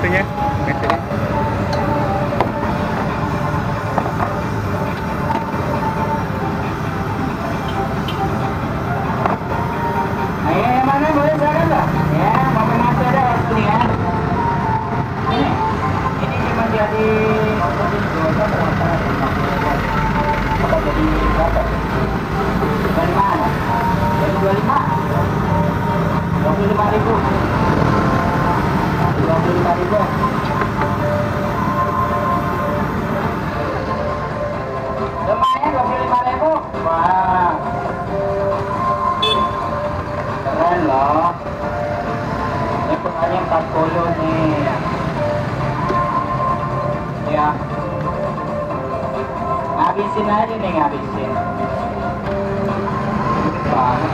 itunya. Mana boleh silakan nggak? Ya, mau masuk ada waktu ya. Ini menjadi apa jadi berapa? Dari mana? Dari 25. 25.000. 25.000. Lumayan 25.000. Wah. Keren loh. Ini penanya 40 nih. Ya. Ngabisin aja nih, ngabisin. Banget.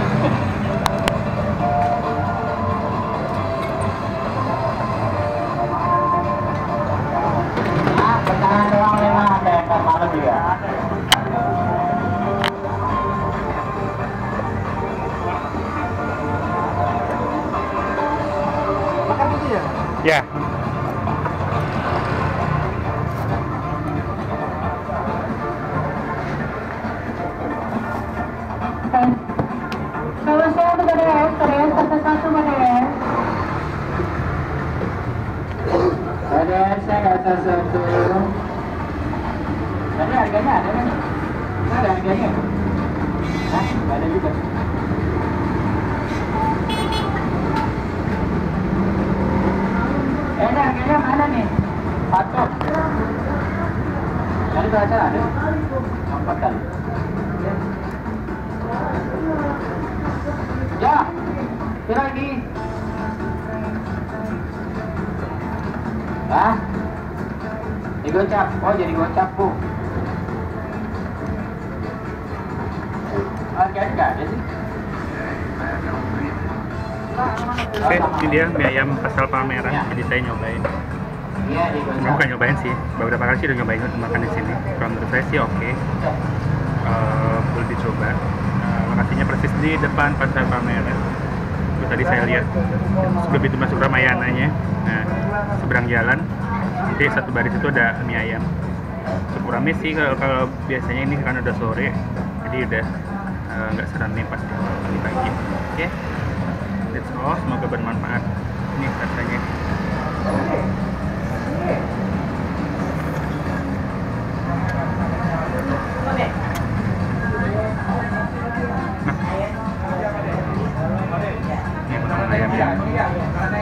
Nah, pesanan doang 5 ada yang malam juga. Makan itu ya? Ya. Kalau saya tuh beres, satu-satu beres. Ada saya kata satu. Tadi harganya ada kan? Ada harganya? Hah? Nggak ada juga. Ini harganya mana nih? Satu. Tadi baca ada? 4 kali. Ya, itu lagi. Hah? Digocap. Oh, jadi gocap, Bu. Harganya nggak ada sih. Oke, ini dia mie ayam asal Palmerah. Jadi saya nyobain. Iya, digocap. Bukan nyobain sih, beberapa kali sih udah nyobain makan di sini. Kalau menurut saya sih oke. Boleh dicoba. Lokasinya persis di depan pasar Palmerah. Itu tadi saya lihat sebelum itu masuk Ramayananya. Nah, seberang jalan nanti satu baris itu ada mie ayam. Cukup rame sih kalau biasanya ini kan udah sore, jadi udah nggak seramai pas pagi-pagi. Oke, that's all. Semoga bermanfaat. Ini rasanya. Nah, ini potongan ayamnya.